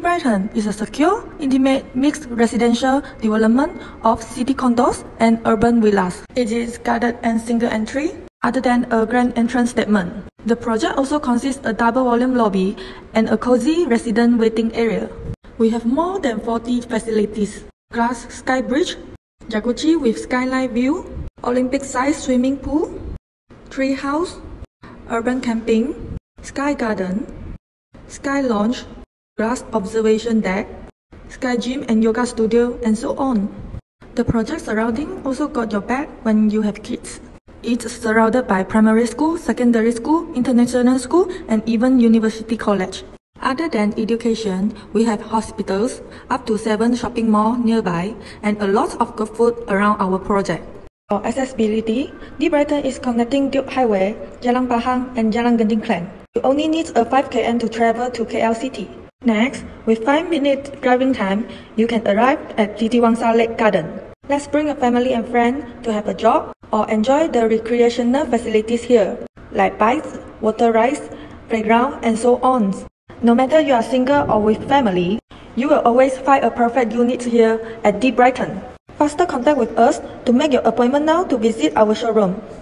The Brighton is a secure, intimate, mixed residential development of city condos and urban villas. It is guarded and single entry, other than a grand entrance statement. The project also consists a double volume lobby and a cozy resident waiting area. We have more than 40 facilities: glass sky bridge, jacuzzi with skyline view, Olympic-sized swimming pool, tree house, urban camping, sky garden, sky lounge, glass observation deck, sky gym and yoga studio, and so on. The project surrounding also got your back when you have kids. It's surrounded by primary school, secondary school, international school, and even university college. Other than education, we have hospitals, up to 7 shopping malls nearby, and a lot of good food around our project. For accessibility, The Brighton is connecting Duke Highway, Jalan Pahang, and Jalan Genting Klang. You only need a 5 km to travel to KL City. Next, with 5-minute driving time, you can arrive at Titiwangsa Lake Garden. Let's bring a family and friend to have a jog or enjoy the recreational facilities here, like bikes, water rides, playground, and so on. No matter you are single or with family, you will always find a perfect unit here at The Brighton. Faster contact with us to make your appointment now to visit our showroom.